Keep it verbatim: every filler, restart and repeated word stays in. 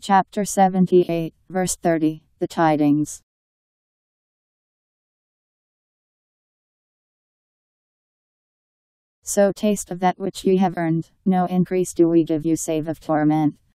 Chapter seventy-eight, verse thirty, The Tidings. So taste of that which ye have earned, no increase do we give you save of torment.